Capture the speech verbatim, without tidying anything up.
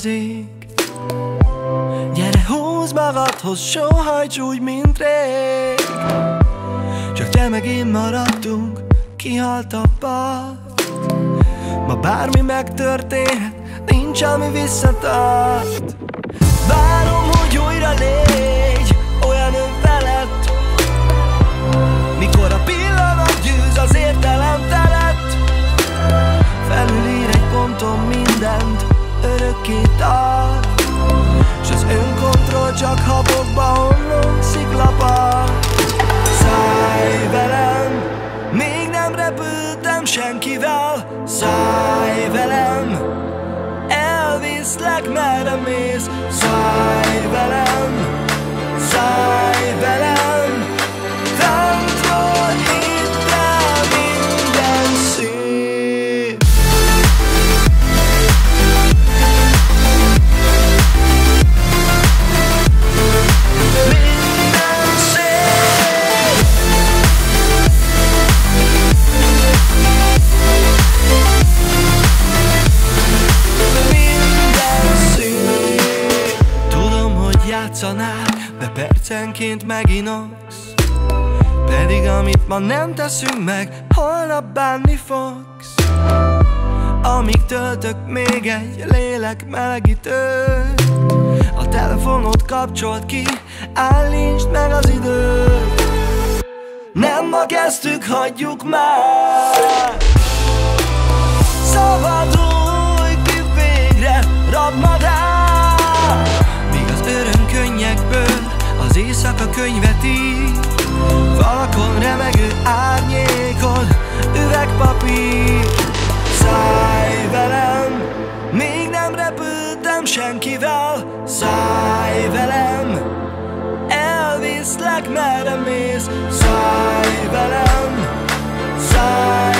érkezik. Gyere, húzd magadhoz, sóhajts úgy, mint rég. Csak te meg én maradtunk, kihalt a part. Ma bármi megtörténhet, nincs ami visszatart. Várom, hogy újra légy olyan ön felett, mikor a pillanat győz az értelem felett. Felülír egy ponton mindent, örökké tart, s az önkontroll csak habokba homlok sziklapart. Szállj velem, még nem repültem senkivel. Szállj velem, elviszlek merre mész. Szállj velem, szállj velem, fentről hidd el, minden szép. Minden szép. Minden szép. Tudom, hogy játszanál, de percenként meginogsz, pedig amit ma nem teszünk meg, holnap bánni fogsz. Amíg töltök még egy lélek melegítőt, a telefonod kapcsolt ki, állítsd meg az időt. Nem ma kezdtük, hagyjuk már. Szabadulj ki végre, rabmadár. Míg az örömkönnyekből az éjszaka könyvet ír, falakon remegő árnyékod, üvegpapír. Szállj velem, még nem repültem senkivel. Szállj velem, elviszlek merre mész. Szállj velem, szállj